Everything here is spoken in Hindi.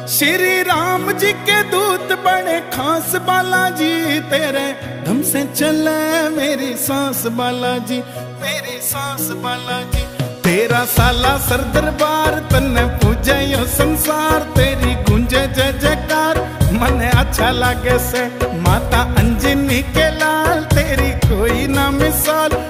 श्री राम जी के दूत बड़े खास बालाजी, तेरे धम से चले मेरी सांस बालाजी, मेरी सांस बालाजी। तेरा साला सर दरबार तन्ने पूजे यो संसार, तेरी गूंजे जय जयकार मने अच्छा लागे से। माता अंजनी के लाल तेरी कोई ना मिसाल,